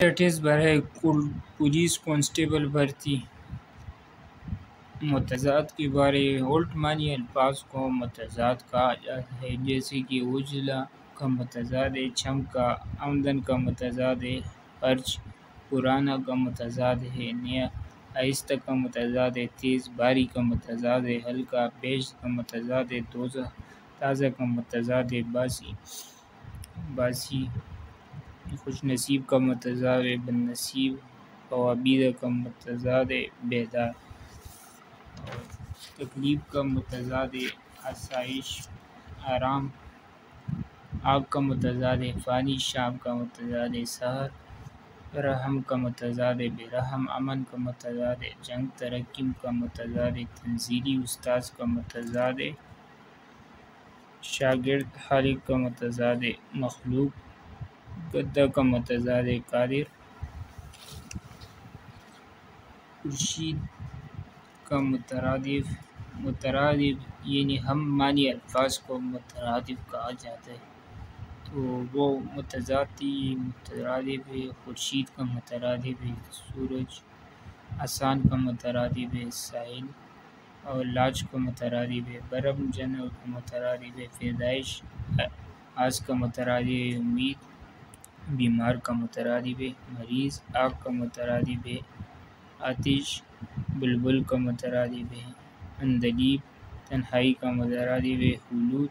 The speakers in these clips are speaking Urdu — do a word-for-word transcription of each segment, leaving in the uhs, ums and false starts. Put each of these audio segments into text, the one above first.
اسٹیٹس برائے پولیس کانسٹیبل بھرتی متضاد کے بارے اولٹ معنی الفاظ کو متضاد کہا جاتا ہے، جیسے کہ اجلا کا متضاد ہے چھم کا، آمدن کا متضاد ہے خرچ، پرانا کا متضاد ہے نیا، آہستہ کا متضاد ہے تیز، بھاری کا متضاد ہے ہلکا، بیش کا متضاد ہے تازہ کا متضاد ہے باسی باسی، خوش نصیب کا متضاد ہے بد نصیب، خوابیدہ کا متضاد ہے بیدار، تکلیف کا متضاد ہے آسائش آرام، آگ کا متضاد ہے فانی، شام کا متضاد ہے سحر، رحم کا متضاد ہے بے رحم، امن کا متضاد ہے جنگ، ترقی کا متضاد ہے تنزلی، استاذ کا متضاد ہے شاگرد، خالق کا متضاد ہے مخلوق، گدھا کا متضاد ہے قادر، خورشید کا مترادف مترادف یعنی ہم معنی الفاظ کو مترادف کہا جاتا ہے، تو وہ متضاد مترادف ہے۔ خورشید کا مترادف ہے سورج، آسان کا مترادف ہے ساحل، اور لاج کا مترادف ہے برم، جنرل کا مترادف ہے پیدائش، آس کا مترادف ہے امید، بیمار کا مترادف ہے مریض، آگ کا مترادف ہے آتش، بلبل کا مترادف ہے عندلیب، تنہائی کا مترادف ہے خلوت،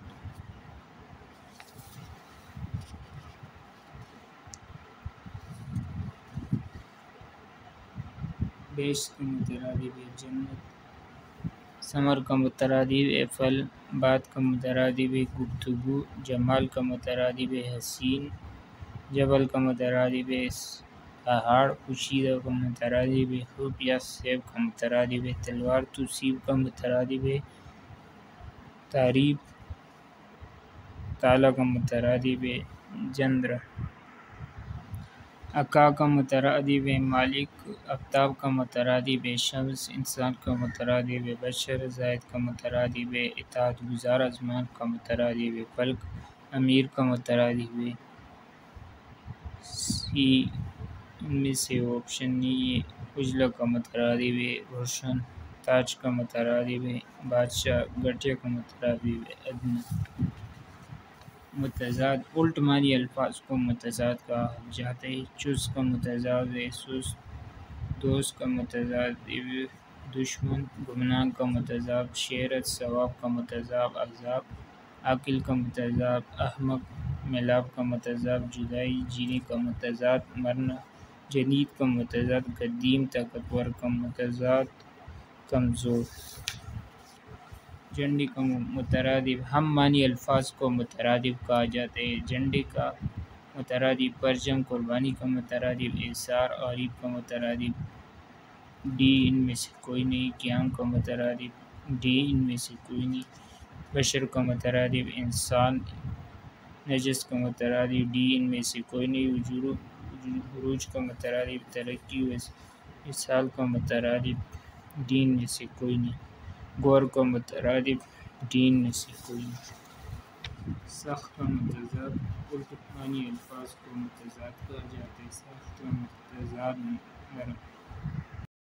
بیش کا مترادف ہے جنت، ثمر کا مترادف ہے پھل، بات کا مترادف ہے گفتگو، جمال کا مترادف ہے حسین، جبل کا مترادف ہے پہاڑ، پوشیدہ کا مترادف ہے حب یا سیب کا مترادف ہے تلوار، تصیب کا مترادف ہے تعریف، تالا کا مترادف ہے جندر، اکا کا مترادف ہے مالک، آفتاب کا مترادف ہے شمس، انسان کا مترادف ہے بشر، زائد کا مترادف ہے اطاعت گزار، ازمان کا مترادف ہے فلک، امیر کا مترادف ہے سی، ان میں سے آپشن نہیں ہے، اجلا کا مترادف ہے روشن، تاج کا مترادف ہے بادشاہ، گٹیا کا مترادف ہے ادنیٰ۔ متضاد الٹ معنی الفاظ کو متضاد کہا جاتا ہے، چست کا متضاد ہے سست، دوست کا متضاد ہے دشمن، گمنام کا متضاد شہرت، ثواب کا متضاد عذاب، عاقل کا متضاد احمق، میلاب کا متضاد جدائی، جینے کا متضاد مرنا، جدید کا متضاد قدیم، طاقتور کا متضاد کمزور۔ جھنڈے کا مترادف ہم معنی الفاظ کو مترادف کہا جاتا ہے، جھنڈے کا مترادف پرچم، قربانی کا مترادف ایثار، غریب کا مترادف ڈی ان میں سے کوئی نہیں، قیام کا مترادف ڈی ان میں سے کوئی نہیں، بشر کا مترادف انسان، نجس کا مترادف ڈی ان میں سے کوئی نہیں، عروج کا مترادف ترقی، وصال کا مترادف ڈی ان میں سے کوئی نہیں، غور کا مترادف ڈی ان میں سے کوئی نہیں۔ سخت کا متضاد الٹ معنی الفاظ کو متضاد کہا جاتا ہے، سخت کا متضاد نرم۔